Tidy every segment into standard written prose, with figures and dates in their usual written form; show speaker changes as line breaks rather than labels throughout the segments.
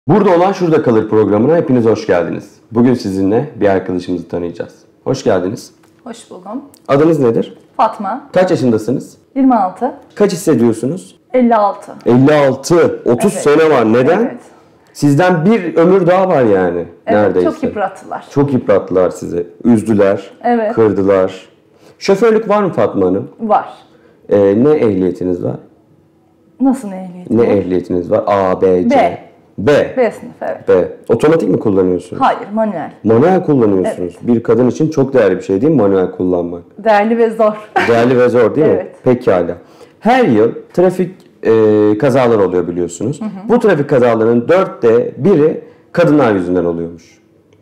Burada olan şurada kalır programına hepiniz hoş geldiniz. Bugün sizinle bir arkadaşımızı tanıyacağız. Hoş geldiniz.
Hoş buldum.
Adınız nedir?
Fatma.
Kaç yaşındasınız?
26.
Kaç hissediyorsunuz?
56.
56. 30
Evet.
sene var. Neden?
Evet.
Sizden bir ömür daha var yani.
Evet,
neredeyse.
çok yıprattılar.
Çok yıprattılar sizi. Üzdüler.
Evet.
Kırdılar. Şoförlük var mı Fatma Hanım?
Var.
Ne ehliyetiniz var?
Nasıl ehliyeti?
Ne ehliyetiniz var? A, B, C.
B.
B.
B sınıf, evet.
B. Otomatik mi kullanıyorsunuz?
Hayır, manuel.
Manuel kullanıyorsunuz. Bir kadın için çok değerli bir şey değil mi manuel kullanmak?
Değerli ve zor.
Değerli ve zor değil mi?
Evet.
Pekala. Her yıl trafik kazaları oluyor biliyorsunuz. Bu trafik kazalarının 1/4'ü kadınlar yüzünden oluyormuş.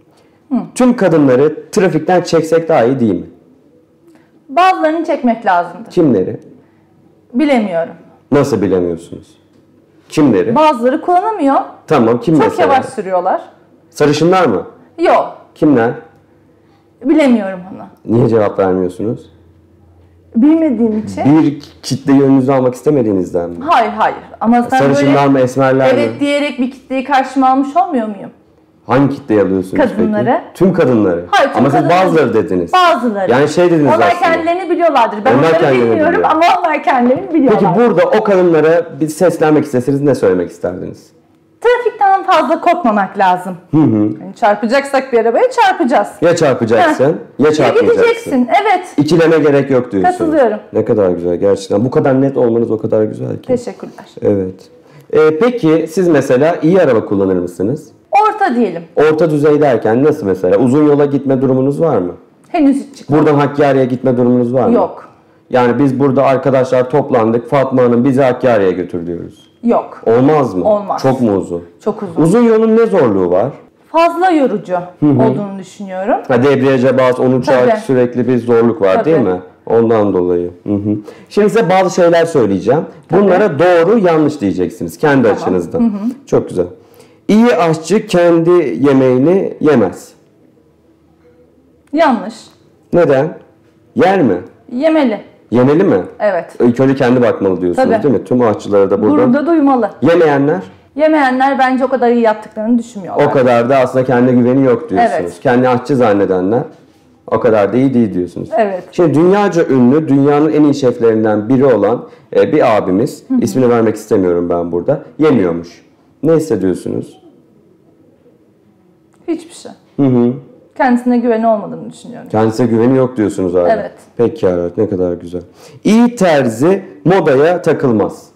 Tüm kadınları trafikten çeksek daha iyi değil mi?
Bazılarını çekmek lazımdır.
Kimleri?
Bilemiyorum.
Nasıl bilemiyorsunuz? Kimleri?
Bazıları kullanamıyor.
Tamam, kim
Çok
mesela?
yavaş sürüyorlar.
Sarışınlar mı?
Yok.
Kimler?
Bilemiyorum onu.
Niye cevap vermiyorsunuz?
Bilmediğim için.
Bir kitleyi önünüze almak istemediğinizden mi?
Hayır. Ama sen
Sarışınlar
böyle
mı, esmerler mi?
evet diyerek bir kitleyi karşıma almış olmuyor muyum?
Hangi kitleyi alıyorsunuz
Kadınları.
peki? Tüm kadınları.
Hayır, tüm
Ama siz
kadınları.
bazıları dediniz.
Bazıları.
Yani şey dediniz
onlar
aslında.
kendilerini biliyorlardır. Ben
Onlar
onları
kendilerini
bilmiyorum
biliyor.
ama onlar kendilerini biliyorlar.
Peki burada o kadınlara bir seslenmek isteseniz ne söylemek isterdiniz?
Trafikten fazla korkmamak lazım. Yani çarpacaksak bir arabaya çarpacağız.
Ya çarpacaksın ya
Ya
çarpmayacaksın.
gideceksin. Evet.
İkileme gerek yok diyorsunuz.
Katılıyorum.
Ne kadar güzel gerçekten. Bu kadar net olmanız o kadar güzel ki.
Teşekkürler.
Evet. Peki siz mesela iyi araba kullanır mısınız?
Orta diyelim.
Orta düzey derken nasıl mesela? Uzun yola gitme durumunuz var mı?
Henüz hiç çıkmadı.
Buradan Hakkari'ye gitme durumunuz var mı?
Yok.
Yani biz burada arkadaşlar toplandık. Fatma Hanım bizi Hakkari'ye götür diyoruz.
Yok.
Olmaz mı?
Olmaz.
Çok mu uzun?
Çok uzun.
Uzun yolun ne zorluğu var?
Fazla yorucu olduğunu düşünüyorum.
Ha, debriyaja bas, onu çarp,
Tabii.
sürekli bir zorluk var
Tabii.
değil mi? Ondan dolayı. Şimdi size bazı şeyler söyleyeceğim. Bunlara doğru yanlış diyeceksiniz kendi açınızdan. Çok güzel. İyi aşçı kendi yemeğini yemez.
Yanlış.
Neden? Yer mi?
Yemeli.
Yemeli mi?
Evet.
İlk önce kendi bakmalı diyorsunuz
Tabii.
değil mi? Tüm aşçılara da buradan.
Burada duymalı.
Yemeyenler
Yemeyenler bence o kadar iyi yaptıklarını düşünmüyorlar.
o kadar da aslında kendi güveni yok diyorsunuz.
Evet.
Kendi aşçı zannedenler o kadar da iyi değil diyorsunuz.
Evet.
Şimdi dünyaca ünlü, dünyanın en iyi şeflerinden biri olan bir abimiz, ismini vermek istemiyorum ben burada, yemiyormuş. Ne hissediyorsunuz?
Hiçbir şey. Kendisine güveni olmadığını düşünüyorum.
Kendisine güveni yok diyorsunuz abi.
Evet.
Peki ya, ne kadar güzel. İyi terzi modaya takılmaz.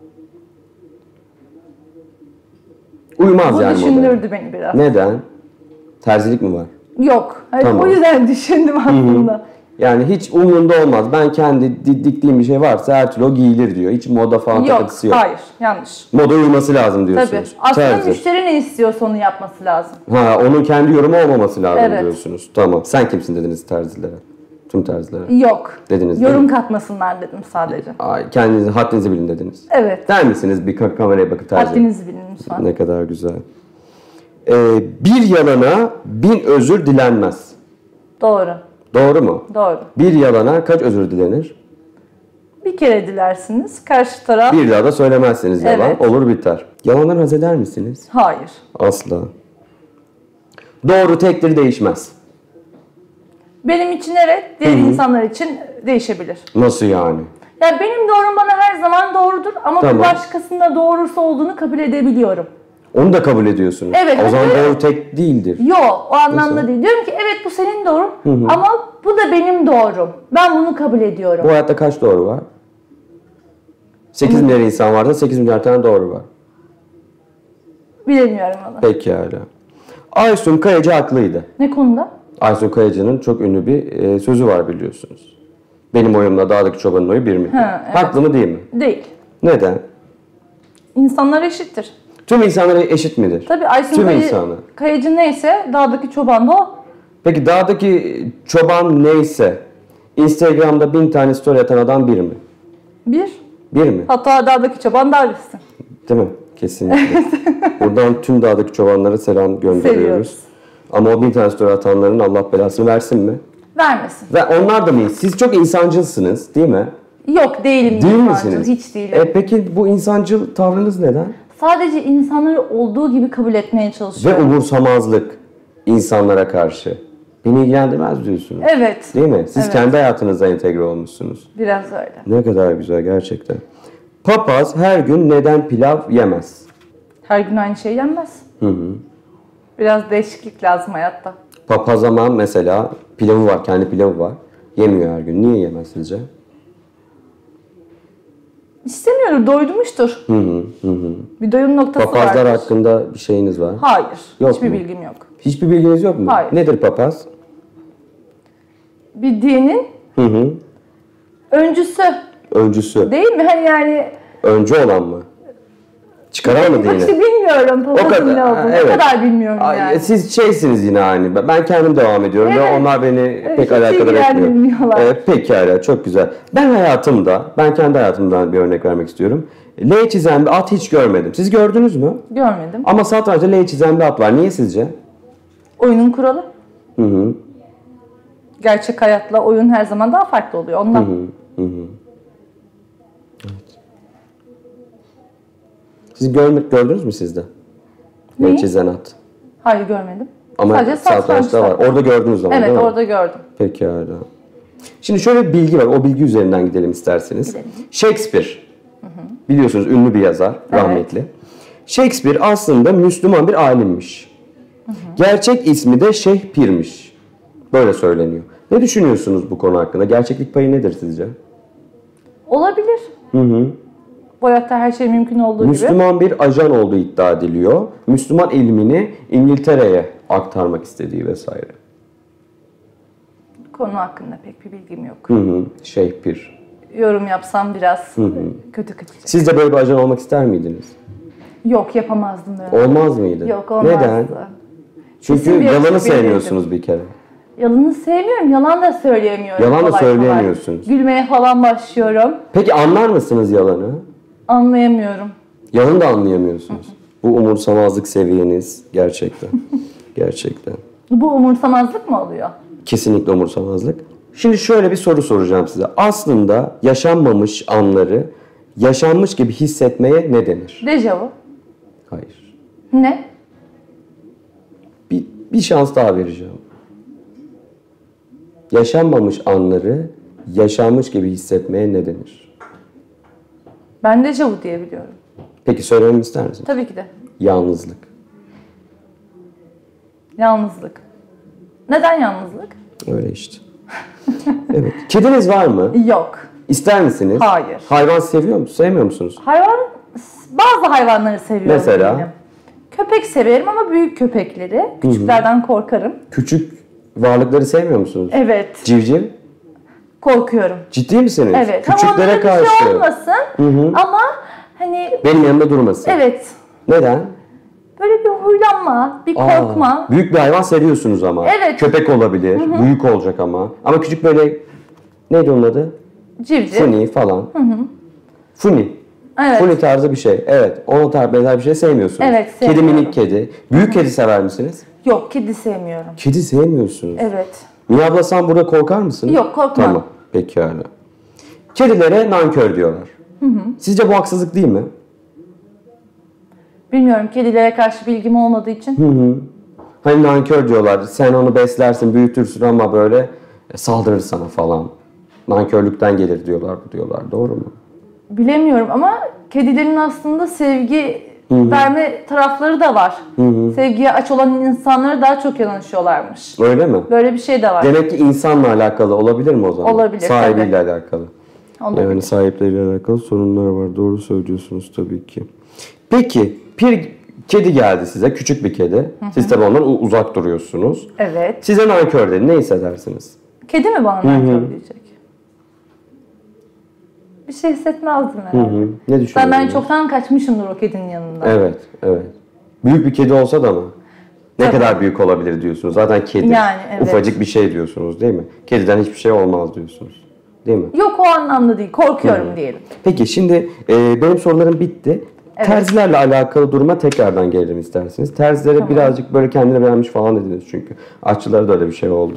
Uymaz
Bu
yani modaya.
düşündürdü beni biraz.
Neden? Terzilik mi var?
Yok. Hayır,
Tamam.
o yüzden düşündüm aslında.
Yani hiç umrunda olmaz. Ben kendi diktiğim bir şey varsa her türlü o giyilir diyor. Hiç moda falan takıntısı yok.
Hayır. Yanlış.
Moda uyması lazım
Tabii.
diyorsunuz.
Aslında
Terzi.
müşteri ne istiyorsa onu yapması lazım.
Ha, onun kendi yorumu olmaması lazım
Evet.
diyorsunuz. Tamam. Sen kimsin dediniz terzilere? Tüm terzilere.
Yok.
Dediniz değil
Yorum
mi?
katmasınlar dedim sadece.
Ay, kendinizi, haddinizi bilin dediniz.
Evet.
Der misiniz bir kameraya bakıp terzi?
Haddinizi bilin lütfen.
Ne kadar güzel. Bir yalana 1000 özür dilenmez.
Doğru.
Doğru mu?
Doğru.
Bir yalana kaç özür dilenir?
Bir kere dilersiniz. Karşı taraf
Bir daha da söylemezseniz yalan.
Evet.
Olur biter. Yalandan haz eder misiniz?
hayır.
Asla. Doğru tektir, değişmez.
Benim için evet, diğer insanlar için değişebilir.
Nasıl yani?
Yani benim doğrum bana her zaman doğrudur ama
Tamam.
bir başkasında doğrusu olduğunu kabul edebiliyorum.
Onu da kabul ediyorsunuz.
Evet,
O zaman
evet.
doğru tek değildir.
Yok, o anlamda değil. Diyorum ki evet bu senin doğrun ama bu da benim doğrum. Ben bunu kabul ediyorum.
Bu hayatta kaç doğru var? 8 milyar insan varsa 8 milyar tane doğru var.
Bilemiyorum onu.
Pekala. Aysun Kayacı haklıydı.
Ne konuda?
Aysun Kayacı'nın çok ünlü bir sözü var biliyorsunuz. Benim oyumla dağdaki çobanın oyu bir mi?
Ha, evet.
Haklı mı değil mi?
Değil.
Neden?
İnsanlar eşittir.
Tüm insanlar eşit midir?
Tabii Aysun
Tüm insanlar.
Kayacı neyse dağdaki çoban da o.
Peki dağdaki çoban neyse Instagram'da 1000 tane story atan adam bir mi?
Bir.
Bir mi?
Hatta dağdaki çoban daha birisi.
Değil mi? Kesinlikle. Buradan tüm dağdaki çobanlara selam gönderiyoruz.
Seviyoruz.
Ama o 1000 tane story atanların Allah belasını versin mi?
Vermesin.
Ve onlar da mı? Siz çok insancılsınız değil mi?
Yok değilim.
Değil
insancıl,
misiniz?
Hiç değilim.
Peki bu insancıl tavrınız neden?
sadece insanları olduğu gibi kabul etmeye
Ve
çalışıyorum.
umursamazlık insanlara karşı. Beni ilgilendirmez diyorsunuz.
Evet.
Değil mi? Siz
Evet.
kendi hayatınıza entegre olmuşsunuz.
Biraz öyle.
Ne kadar güzel gerçekten. Papaz her gün neden pilav yemez?
Her gün aynı şey yenmez. Biraz değişiklik lazım hayatta.
Papaz ama mesela pilavı var, kendi pilavı var. Yemiyor her gün. Niye yemez sizce?
İstemiyordur, doydurmuştur. Bir doyum noktası
Papazlar
vardır.
hakkında bir şeyiniz var.
Hayır.
Yok
hiçbir
mu?
bilgim yok.
Hiçbir bilginiz yok mu?
Hayır.
Nedir papaz?
Bir dinin öncüsü
Öncüsü.
değil mi? Hani yani
Öncü olan mı? Çıkaran mı
Bak işte
dini?
bilmiyorum papazın ne olduğunu.
evet.
Ne kadar bilmiyorum
Ay,
yani.
Siz şeysiniz yine aynı. Ben kendim devam ediyorum ve
Evet.
onlar beni pek
hiç
alakadar etmiyor.
ilgilendirmiyorlar.
Pekala, çok güzel. Ben kendi hayatımdan bir örnek vermek istiyorum. L çizen bir at hiç görmedim. Siz gördünüz mü?
Görmedim.
Ama satrançta L çizen bir at var. Niye sizce?
Oyunun kuralı. Gerçek hayatla oyun her zaman daha farklı oluyor. Ondan.
Siz gördünüz mü sizde? L
Neyi?
çizen at.
Hayır görmedim.
Ama
Sadece
satrançta var. Orada gördünüz ama
Evet
değil mi?
orada gördüm.
Pekala. Şimdi şöyle bir bilgi var. O bilgi üzerinden gidelim isterseniz.
Gidelim.
Shakespeare. Biliyorsunuz ünlü bir yazar. Rahmetli. Shakespeare aslında Müslüman bir alimmiş. Gerçek ismi de Şeyh Pir'miş. Böyle söyleniyor. Ne düşünüyorsunuz bu konu hakkında? Gerçeklik payı nedir sizce?
Olabilir. Bu hayatta her şey mümkün olduğu gibi.
Müslüman bir ajan olduğu iddia ediliyor. Müslüman ilmini İngiltere'ye aktarmak istediği vesaire.
Konu hakkında pek bir bilgim yok.
Şeyh Pir.
Yorum yapsam biraz kötü kaçacak.
Siz de böyle bir ajan olmak ister miydiniz?
Yok yapamazdım böyle.
Olmaz mıydı?
Yok olmazdı.
Neden? Çünkü
Kesin bir
yalanı
açık
sevmiyorsunuz bir kere.
Yalanı sevmiyorum, yalan da söyleyemiyorum.
Yalan da
kolay
söyleyemiyorsunuz.
kolay. Gülmeye falan başlıyorum.
Peki anlar mısınız yalanı?
Anlayamıyorum.
Yalanı da anlayamıyorsunuz. Bu umursamazlık seviyeniz gerçekten. Gerçekten.
Bu umursamazlık mı oluyor?
Kesinlikle umursamazlık. Şimdi şöyle bir soru soracağım size. Aslında yaşanmamış anları yaşanmış gibi hissetmeye ne denir?
Dejavu.
Hayır.
Ne?
Bir şans daha vereceğim. Yaşanmamış anları yaşanmış gibi hissetmeye ne denir?
Ben dejavu diye biliyorum.
Peki söylememi ister misiniz?
Tabii ki de.
Yalnızlık.
Yalnızlık. Neden yalnızlık?
Öyle işte. Evet. Kediniz var mı?
Yok.
İster misiniz?
Hayır.
Hayvan seviyor musunuz? Sevmiyor musunuz?
Bazı hayvanları seviyorum.
Mesela?
benim. Köpek severim ama büyük köpekleri. Küçüklerden korkarım.
Küçük varlıkları sevmiyor musunuz?
Evet.
Civciv?
Korkuyorum.
Ciddi misiniz?
Evet.
Küçüklere
ama
karşı.
Bir şey olmasın. Ama hani
Benim yanımda durmasın.
evet.
Neden?
Böyle bir huylanma, bir korkma.
Büyük bir hayvan seviyorsunuz ama.
Evet.
Köpek olabilir. Büyük olacak ama. Ama küçük böyle neydi onun adı?
Civciv.
Funi falan. Funi.
Evet.
Funi tarzı bir şey. Evet. Ona tarz benzer bir şey sevmiyorsunuz.
Evet,
Kedi
sevmiyorum.
minik kedi. Büyük kedi sever misiniz?
Yok, kedi sevmiyorum.
Kedi sevmiyorsunuz.
Evet.
Miyavlasam burada korkar mısınız?
Yok, korkmam.
Tamam. Pekala. Kedilere nankör diyorlar. Sizce bu haksızlık değil mi?
Bilmiyorum, kedilere karşı bilgim olmadığı için.
Hani nankör diyorlar. Sen onu beslersin, büyütürsün ama böyle saldırır sana falan. Nankörlükten gelir diyorlar bu diyorlar. Doğru mu?
Bilemiyorum ama kedilerin aslında sevgi verme tarafları da var. Sevgiye aç olan insanlara daha çok yanaşıyorlarmış.
Öyle mi?
Böyle bir şey de var.
Demek ki insanla alakalı olabilir mi o zaman?
Olabilir,
Sahibiyle alakalı.
Olabilir.
Yani sahipleriyle alakalı sorunlar var. Doğru söylüyorsunuz tabii ki. Peki bir kedi geldi size. Küçük bir kedi. Siz tabii ondan uzak duruyorsunuz.
Evet.
Size nankör dedi. Ne hissedersiniz?
Kedi mi bana nankör diyecek? Bir şey hissetmezdim herhalde.
Ne düşünüyorsunuz?
Ben çoktan kaçmışımdır o kedinin yanından.
Evet, evet. Büyük bir kedi olsa da mı? Ne
Tabii.
kadar büyük olabilir diyorsunuz. Zaten kedi.
Yani, evet.
Ufacık bir şey diyorsunuz değil mi? Kediden hiçbir şey olmaz diyorsunuz. Değil mi?
Yok o anlamda değil. Korkuyorum diyelim.
Peki şimdi benim sorularım bitti.
Evet.
Terzilerle alakalı duruma tekrardan gelelim isterseniz. Terzilere birazcık böyle kendine beğenmiş falan dediniz çünkü. Aşçılara da öyle bir şey oldu.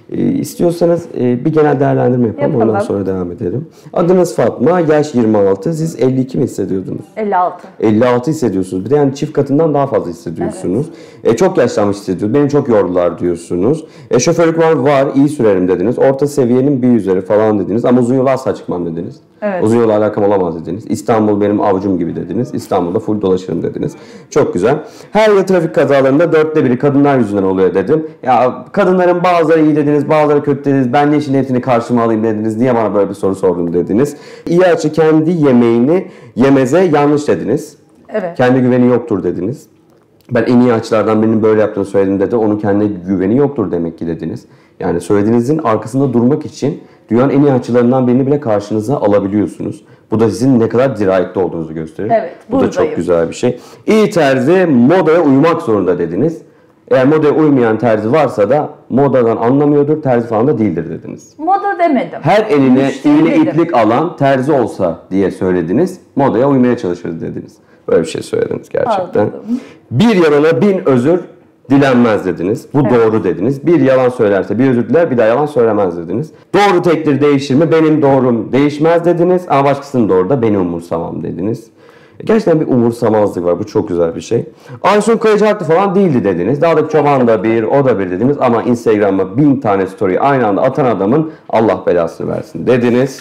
İstiyorsanız bir genel değerlendirme yapalım. Ondan sonra devam edelim. Adınız Fatma, yaş 26. Siz 52 mi hissediyordunuz?
56.
56 hissediyorsunuz. Bir de yani çift katından daha fazla hissediyorsunuz. Evet. Çok yaşlanmış hissediyorsunuz. Beni çok yordular diyorsunuz. Şoförlük var, iyi sürerim dediniz. Orta seviyenin bir üzeri falan dediniz. Ama uzun yol asla çıkmam dediniz.
Evet.
Uzun yolla alakam olamaz dediniz. İstanbul benim avucum gibi dediniz. İstanbul'da full dolaşırım dediniz. Çok güzel. Her yıl trafik kazalarında 1/4 kadınlar yüzünden oluyor dedim. Ya kadınların bazıları iyi dediniz, bazıları kötü dediniz. Ben ne için hepsini karşıma alayım dediniz. Niye bana böyle bir soru sordun dediniz. İyi açı kendi yemeğini yemeze yanlış dediniz.
Evet.
Kendi güveni yoktur dediniz. Ben en iyi açılardan birinin böyle yaptığını söyledim dedi. Onun kendi güveni yoktur demek ki dediniz. Yani söylediğinizin arkasında durmak için dünyanın en iyi açılarından birini bile karşınıza alabiliyorsunuz. Bu da sizin ne kadar dirayetli olduğunuzu gösterir.
Evet,
bu da çok güzel bir şey. İyi terzi modaya uymak zorunda dediniz. Eğer modaya uymayan terzi varsa da modadan anlamıyordur, terzi falan da değildir dediniz.
Moda demedim.
Her eline
Müşteri
iğne
dedim.
iplik alan terzi olsa diye söylediniz. Modaya uymaya çalışırız dediniz. Böyle bir şey söylediniz gerçekten.
Anladım.
Bir yalana 1000 özür dilenmez dediniz. Bu doğru dediniz. Bir yalan söylerse bir özür diler, bir daha yalan söylemez dediniz. Doğru tektir değişir mi? Benim doğrum değişmez dediniz. Ama başkasının doğru da beni umursamam dediniz. Gerçekten bir umursamazlık var. Bu çok güzel bir şey. Aysun Kayacı haklı falan değildi dediniz. Daha da çoban da bir, o da bir dediniz. Ama Instagram'a 1000 tane story aynı anda atan adamın Allah belasını versin dediniz.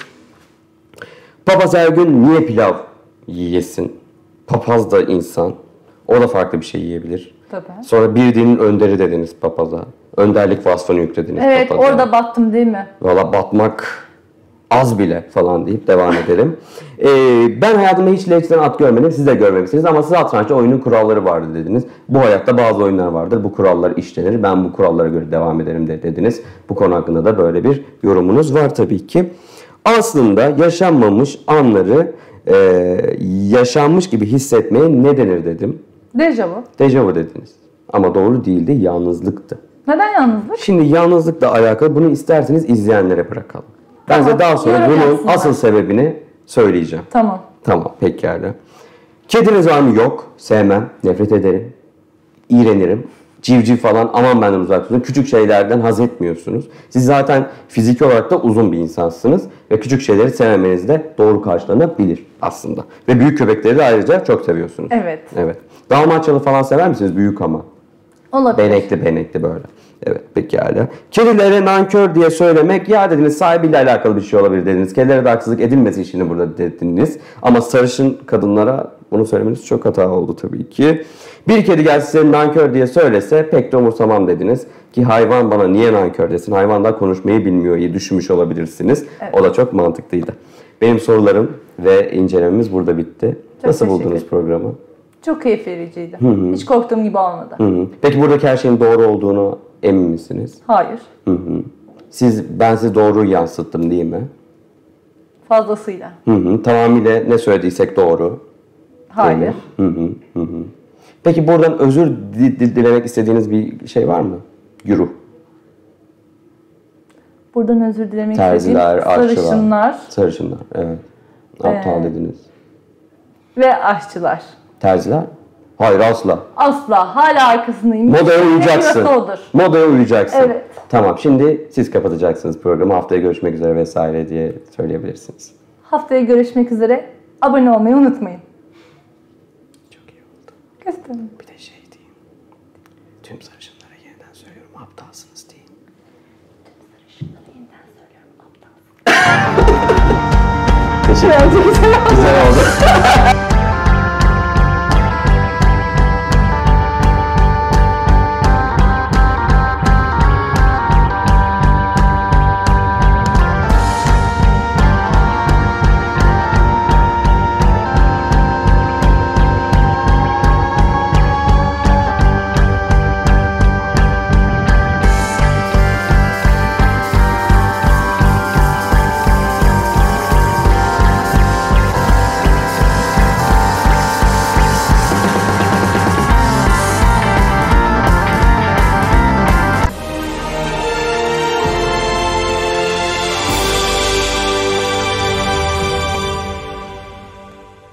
Papaz her gün niye pilav yiyesin? Papaz da insan. O da farklı bir şey yiyebilir.
Tabii.
Sonra bir dinin önderi dediniz papaza. Önderlik vasfını yüklediniz
Evet,
papaza.
orada battım değil mi?
Valla batmak az bile falan deyip devam edelim. Ben hayatımda hiç Lex'ten at görmedim. Siz de görmemişsiniz ama satrançta oyunun kuralları vardı dediniz. Bu hayatta bazı oyunlar vardır. Bu kurallar işlenir. Ben bu kurallara göre devam ederim de dediniz. Bu konu hakkında da böyle bir yorumunuz var tabii ki. Aslında yaşanmamış anları yaşanmış gibi hissetmeye ne denir dedim.
Dejavu.
Dejavu dediniz. Ama doğru değildi, yalnızlıktı.
Neden yalnızlık?
Şimdi yalnızlıkla alakalı bunu isterseniz izleyenlere bırakalım. Ben
Tamam,
size daha sonra
yorum
bunun
yapsınlar.
asıl sebebini söyleyeceğim.
Tamam.
Tamam, pekala. Kediniz var mı? Yok. Sevmem, nefret ederim. İğrenirim. Civciv falan aman benden uzak tutun. Küçük şeylerden haz etmiyorsunuz. Siz zaten fiziki olarak da uzun bir insansınız. Ve küçük şeyleri sevmemeniz de doğru karşılanabilir aslında. Ve büyük köpekleri de ayrıca çok seviyorsunuz.
Evet.
Evet. Dalmaçyalı falan sever misiniz? Büyük ama.
Olabilir.
Benekli böyle. Evet, pekala. Kedilere nankör diye söylemek ya dediniz sahibiyle alakalı bir şey olabilir dediniz. Kedilere de haksızlık edilmesi işini burada dediniz. Ama sarışın kadınlara bunu söylemeniz çok hata oldu tabii ki. Bir kedi gelse size nankör diye söylese pek de umursamam dediniz. Ki hayvan bana niye nankör desin? Hayvan da konuşmayı bilmiyor diye düşünmüş olabilirsiniz. Evet. O da çok mantıklıydı. Benim sorularım ve incelememiz burada bitti.
Çok
Nasıl
teşekkür
buldunuz programı?
Çok keyif vericiydi. Hiç korktuğum gibi olmadı.
Peki buradaki her şeyin doğru olduğunu emin misiniz?
Hayır.
Ben size doğruyu yansıttım değil mi?
Fazlasıyla.
Tamamıyla ne söylediysek doğru.
Hayır.
Peki buradan özür dilemek istediğiniz bir şey var mı? Güruh.
Buradan özür dilemek
Terziler,
istediğim sarışınlar.
Sarışınlar, evet. Aptal dediniz.
Ve aşçılar.
Terziler? Hayır, asla.
Asla. Hala arkasındayım.
Modaya uyacaksın.
Odur.
Modaya uyacaksın.
Evet.
Tamam, şimdi siz kapatacaksınız programı. Haftaya görüşmek üzere vesaire diye söyleyebilirsiniz.
Haftaya görüşmek üzere. Abone olmayı unutmayın.
Çok iyi oldu.
Gösterin.
Bir de şey diyeyim. Tüm sarışınlara yeniden söylüyorum, aptalsınız deyin.
Tüm sarışınlara yeniden söylüyorum. Aptal.
Teşekkür ederim. Güzel oldu.